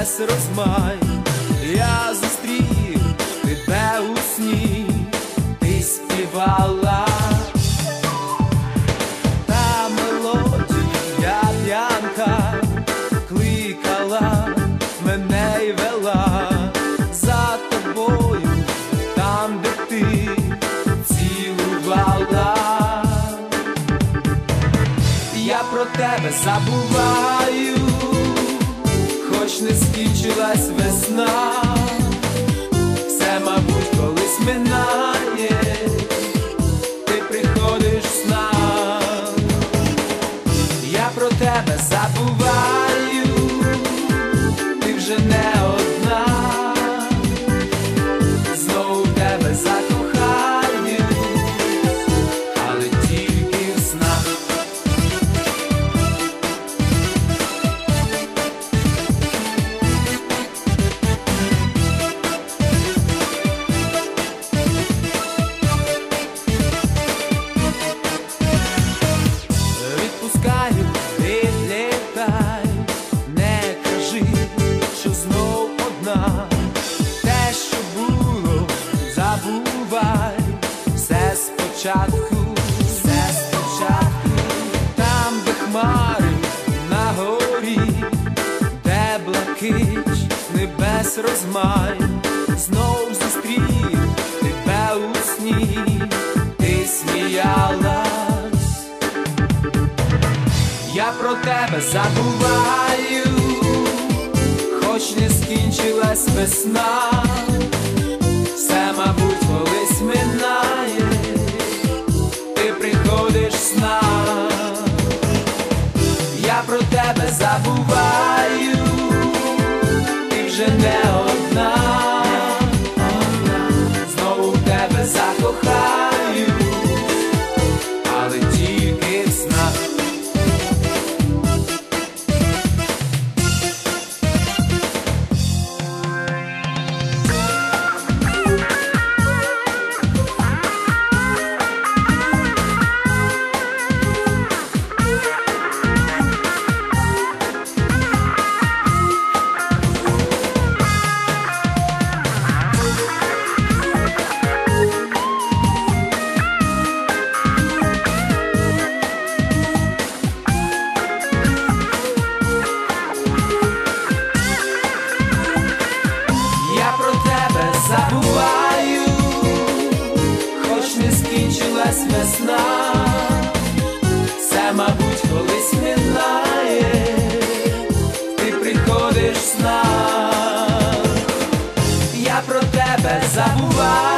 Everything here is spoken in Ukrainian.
небес розмай. Я зустрів тебе у сні, ти співала, та мелодія п'янка кликала мене й вела за тобою, там, де ти цілувала. Я про тебе забуваю, хоч не скінчилась весна, все, мабуть, колись минає, ти приходиш в снах. Я про тебе забуваю, ти вже не одна, знову в тебе закохаю, але тільки в снах. Відпускаю, відлітай, не кажи, що знов одна. Те, що було, забувай, все спочатку, все спочатку. Там, де хмари на горі, де блакить небес розмай, знов зустрів тебе у сні, ти сміялась. Я про тебе забуваю, хоч не скінчилась весна, все, мабуть, колись минає, ти приходиш в снах. Я про тебе забуваю, ти вже не одна, знову в тебе закохаю, але тільки в снах. Забуваю, хоч не скінчилась весна, все, мабуть, колись минає, ти приходиш в снах. Я про тебе забуваю.